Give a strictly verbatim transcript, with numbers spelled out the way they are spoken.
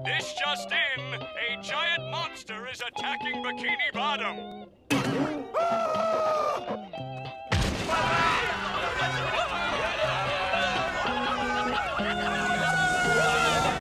This just in, a giant monster is attacking Bikini Bottom.